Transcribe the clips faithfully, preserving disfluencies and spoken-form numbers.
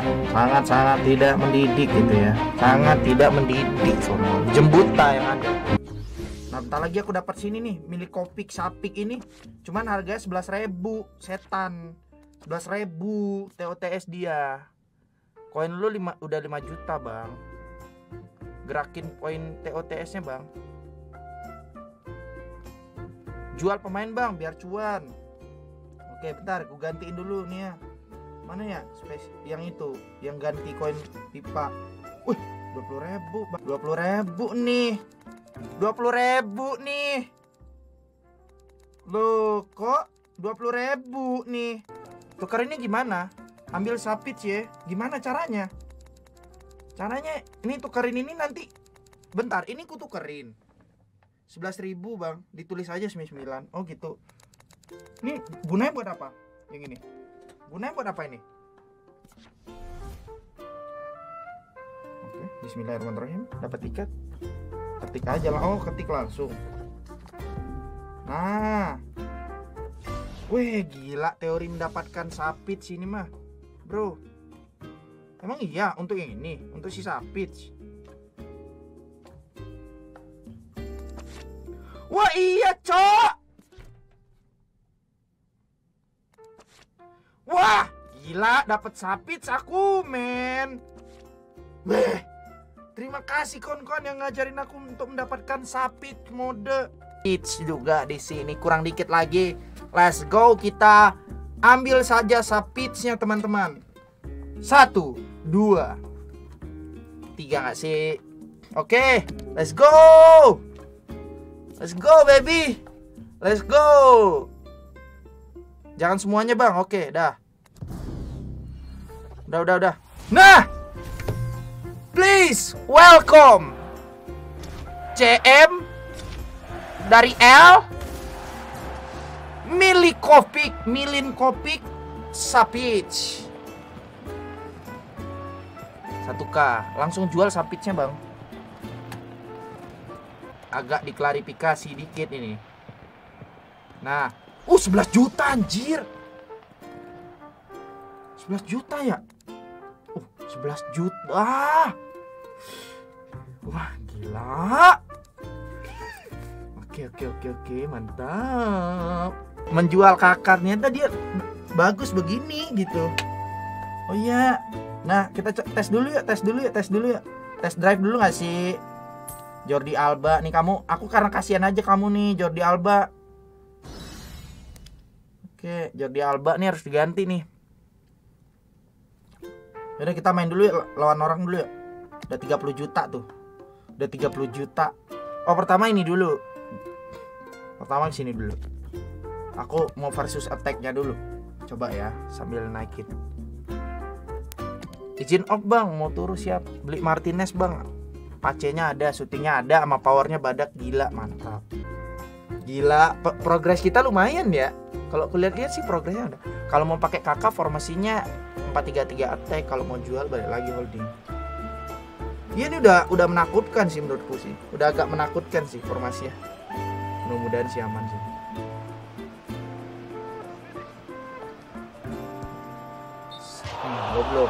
sangat-sangat tidak mendidik gitu ya, sangat tidak mendidik sono. Jembuta yang ada. Nah, bentar lagi aku dapat sini nih, milik Kopik Sapik ini. Cuman harganya sebelas ribu, setan. sebelas ribu T O T S dia. Koin lu lima, udah lima juta, Bang. Gerakin poin T O T S-nya, Bang. Jual pemain, Bang, biar cuan. Oke, bentar, aku gantiin dulu nih ya. Mana ya? Space yang itu, yang ganti koin pipa. Wih, dua puluh ribu, Bang. dua puluh ribu nih. dua puluh ribu nih. Loh, kok dua puluh ribu nih? Tukarinnya gimana? Ambil sapit ya. Gimana caranya? Caranya ini tukarin ini nanti. Bentar, ini ku tukerin sebelas ribu, Bang. Ditulis aja sembilan puluh sembilan. Oh gitu. Ini gunanya buat apa? Yang ini. Gunanya buat apa ini? Oke, bismillahirrahmanirrahim. Dapat tiket. Ketik aja lah. Oh, ketik langsung. Nah. Wih, gila teori mendapatkan sapit sini mah. Bro. Emang iya untuk yang ini, untuk si sapit. Wah, iya, Cok. Wah, gila dapat sapit aku, men. Weh. Terima kasih kawan-kawan yang ngajarin aku untuk mendapatkan sapit mode. It's juga di sini kurang dikit lagi. Let's go, kita ambil saja sapitsnya, teman-teman. Satu, dua, tiga nggak sih? Oke, let's go. Let's go, baby. Let's go. Jangan semuanya, Bang. Oke, dah. Udah, udah, udah. Nah, please welcome C M dari L Milikopik, Milinkopik Sapit satu K. Langsung jual sapitnya, Bang. Agak diklarifikasi dikit ini. Nah, uh sebelas juta anjir. sebelas juta ya? Uh, sebelas juta. Ah. Wah, gila. Oke, oke, oke, oke, mantap. Menjual kakarnya tadi bagus begini gitu. Oh iya. Nah, kita tes dulu ya, tes dulu ya, tes dulu ya. Tes drive dulu gak sih? Jordi Alba nih kamu, aku karena kasihan aja kamu nih, Jordi Alba. Oke, Jordi Alba nih harus diganti nih. Yaudah kita main dulu ya, lawan orang dulu ya. Udah tiga puluh juta tuh. Udah tiga puluh juta. Oh, pertama ini dulu. Pertama sini dulu. Aku mau versus attack-nya dulu. Coba ya, sambil naikin. Izin off, Bang, mau turun siap. Beli Martinez, Bang. Pacenya ada, syutingnya ada, sama powernya badak. Gila, mantap. Gila, progres kita lumayan ya. Kalau aku lihat-lihat sih progresnya ada. Kalau mau pakai kakak formasinya empat tiga tiga attack. Kalau mau jual balik lagi holding. Iya, ini udah udah menakutkan sih menurutku sih. Udah agak menakutkan sih formasinya. Mudah-mudahan sih aman sih. Hmm, goblok.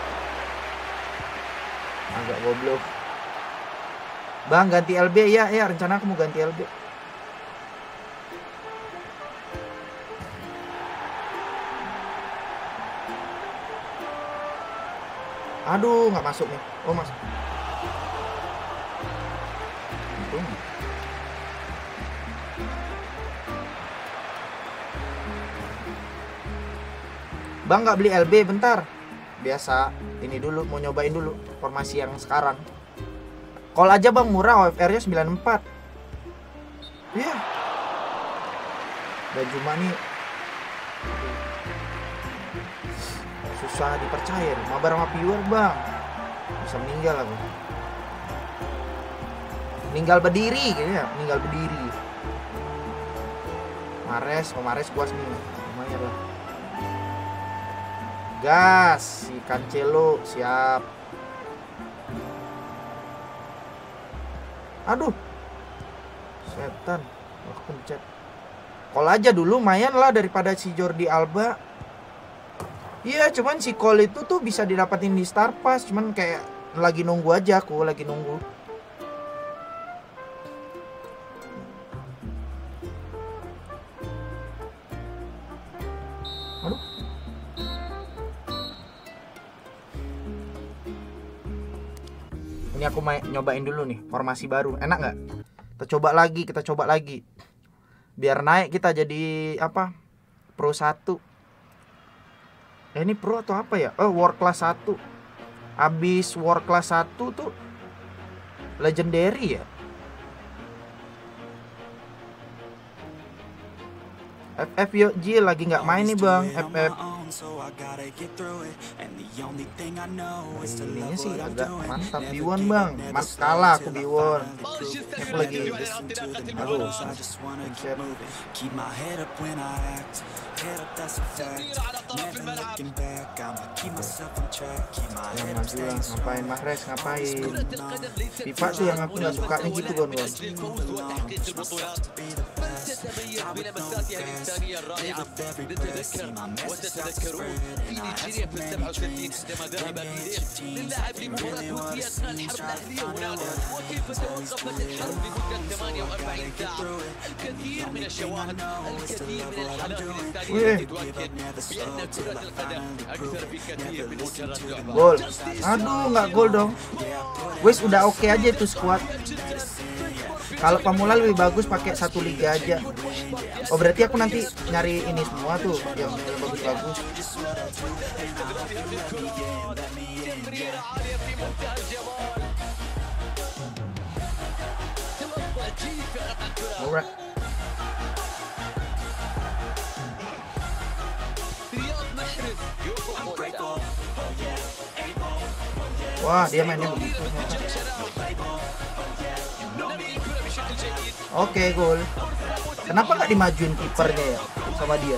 Agak goblok. Bang, ganti L B ya, ya rencana aku mau ganti L B. Aduh, nggak masuk nih. Oh, masuk. Untung. Bang, nggak beli L B bentar. Biasa, ini dulu mau nyobain dulu formasi yang sekarang. Call aja, Bang, murah, O F R-nya sembilan puluh empat. Iya. Yeah. Dan cuma nih susah dipercaya nih. Mabar sama viewer, Bang. Bisa meninggal aku. Meninggal berdiri kayaknya, meninggal berdiri. Mares, oh Mares puas nih. Lumayan lah. Gas, si Cancelo siap. Aduh, setan, aku pencet. Call aja dulu, lumayan lah daripada si Jordi Alba. Iya, cuman si Cole itu tuh bisa didapatin di Star Pass, cuman kayak lagi nunggu aja aku, lagi nunggu. Aduh. Ini aku main, nyobain dulu nih formasi baru. Enak nggak? Kita coba lagi, kita coba lagi. Biar naik kita jadi apa? Pro satu. Eh, ini pro atau apa ya? Oh, War Class satu. Abis War Class satu tuh Legendary ya? F F yuk Ji, lagi nggak main nih bang. F F ininya sih agak mantap. Biwon bang, mas kalah aku Biwon. Aku lagi aduh yang maju lah, ngapain Mahrez, ngapain Pipa tuh yang aku nggak suka nih gitu gon gon. Gol. Aduh, nggak gol dong. Wes udah oke okay aja itu squad. Kalau pemula lebih bagus pakai satu liga aja. Oh berarti aku nanti nyari ini semua tuh yang bagus-bagus. Alright. Wah, dia mainnya begitu. Oke, okay, gol. Kenapa nggak dimajuin kipernya ya sama dia?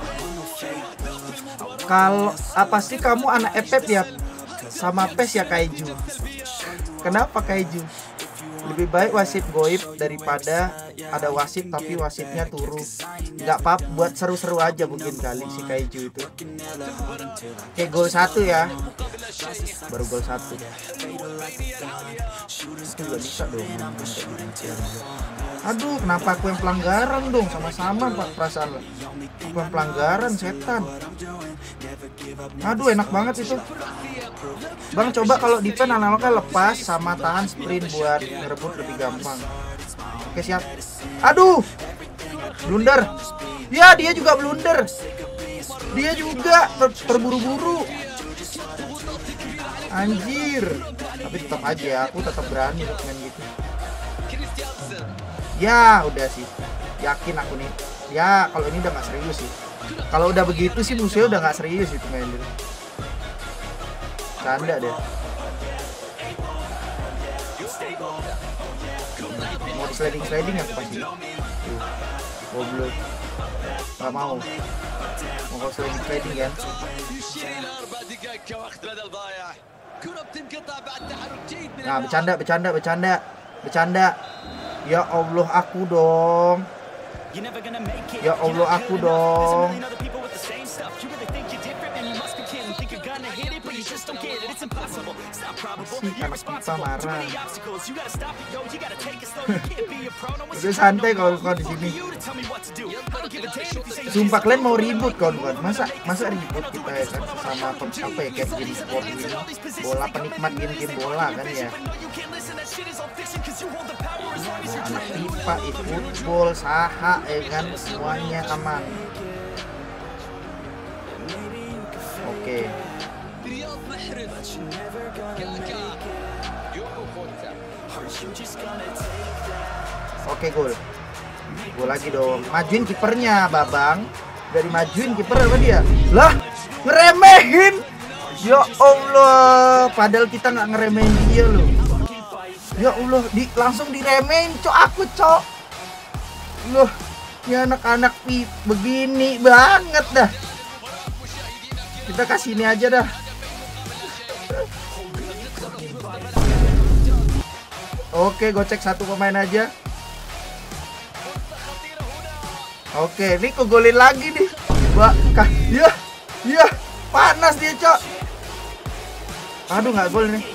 Kalau apa sih kamu anak F F ya? Sama P E S ya Kaiju. Kenapa Kaiju? Lebih baik wasit goib daripada ada wasit tapi wasitnya turu. Nggak apa-apa, buat seru-seru aja mungkin kali si Kaiju itu. Oke, gol satu ya. Baru gol satu. Itu nggak bisa dong. Aduh, kenapa aku yang pelanggaran dong? Sama-sama pak perasaan lah. Aku yang pelanggaran, setan. Aduh, enak banget itu. Bang, coba kalau defense analognya lepas sama tahan sprint buat ngerebut lebih gampang. Oke, siap. Aduh, blunder. Ya, dia juga blunder. Dia juga ter terburu-buru. Anjir. Tapi tetap aja, aku tetap berani main gitu. Ya, udah sih. Yakin aku nih. Ya, kalau ini udah nggak serius sih. Kalau udah begitu sih musuhnya udah nggak serius itu main dulu. Canda deh. Mau sliding sliding aku pasti. Goblok. Nggak mau. Mau sliding sliding kan? Nah, bercanda, bercanda, bercanda, bercanda. Ya Allah, aku dong. Ya Allah, aku dong. Masih anak kita marah. Udah santai kalau kau di sini. Sumpah kalian mau ribut kawan-kawan. Masa masa ribut kita ya kan sama apa ya kayak game sport ini. Bola, penikmat game-game bola kan ya. Anak pipa, football, saha ya kan, semuanya aman. Oke. Oke, gol. Gol lagi dong. Majuin kipernya, Babang. Dari majuin kiper apa dia? Lah, ngeremehin. Ya Allah, padahal kita nggak ngeremehin dia loh. Ya Allah, di, langsung diremehin, cok aku, cok. Loh, ya anak-anak begini banget dah. Kita kasih ini aja dah. Oke, gocek satu pemain aja. Oke, ini kegolin lagi nih. Wah, kah, ya, ya, Panas dia, Cok. Aduh, nggak gol nih.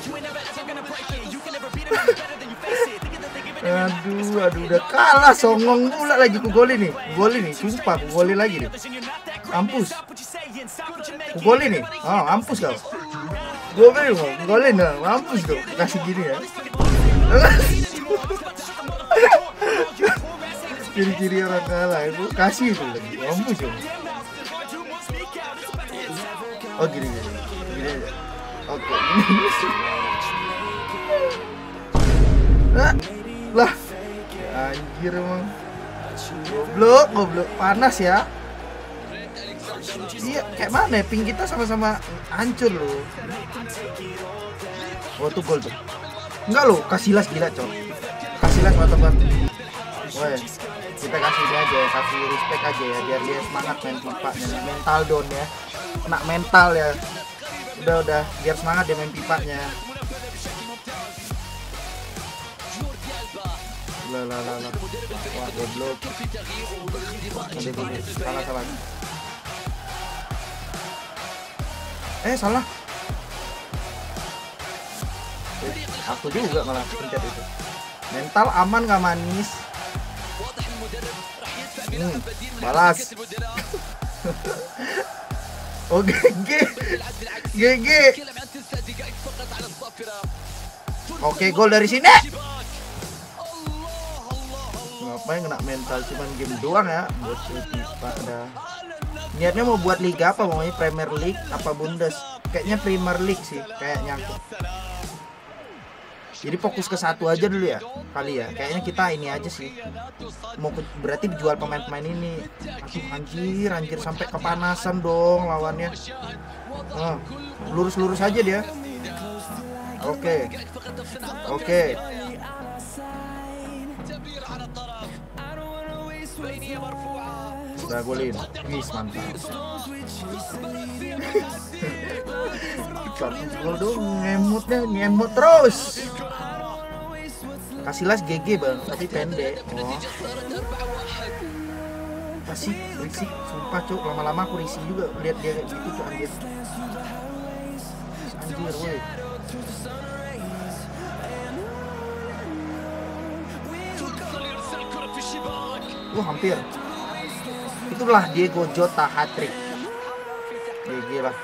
Aduh, aduh, udah kalah, songong pula lagi ku golin nih. Golin nih, sumpah ku golin lagi nih. Mampus. Ku golin nih. Oh, mampus kau. Golin kau, golin dah. Mampus kau. Kasih gini ya. Ciri-ciri orang kalah itu kasih itu lagi. Mampus kau. Oh, gini gini. Gini aja. Oke, gini. Nah. Lah, anjir emang goblok, goblok, panas ya. Iya, kayak mana ya, ping kita sama-sama hancur loh. Oh tuh gol tuh. Enggak loh, Casillas gila cok. Casillas mantap banget. Woi, kita kasih dia aja ya, kasih respect aja ya, biar dia semangat main pipanya, mental down ya. Kena mental ya. Udah udah, biar semangat dia main pipanya. Lah lah lah lah. Wah, goblok. Ada goblok. Salah salah. Eh, salah. Eh, aku juga malah pencet itu. Mental aman gak manis? Hmm, balas. Oh, G G. G G. Oke, gol dari sini. Ngapain kena mental, cuman game doang ya. Bos pipa dah. Niatnya mau buat liga apa, maunya Premier League apa Bundes? Kayaknya Premier League sih, kayaknya. Jadi fokus ke satu aja dulu ya, kali ya. Kayaknya kita ini aja sih. Mau berarti jual pemain-pemain ini. Aduh, anjir, anjir sampai kepanasan dong lawannya. Oh, lurus-lurus aja dia. Oke. Oke. Udah golin. Wis, mantap. Gol dong, ngemutnya, ngemut terus. Casillas G G bang, tapi pendek. Oh. Kasih, risik, sumpah cok, lama-lama aku risik juga lihat dia kayak gitu cok, anjir. Anjir, woi. Wah, hampir. Itulah Diego Jota hat-trick. G G lah.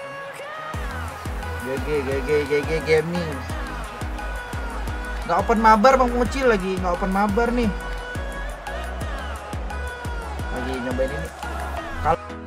G G G G G G gaming. Nggak open mabar bang, kecil lagi, nggak open mabar nih. Lagi nyobain ini. Kalau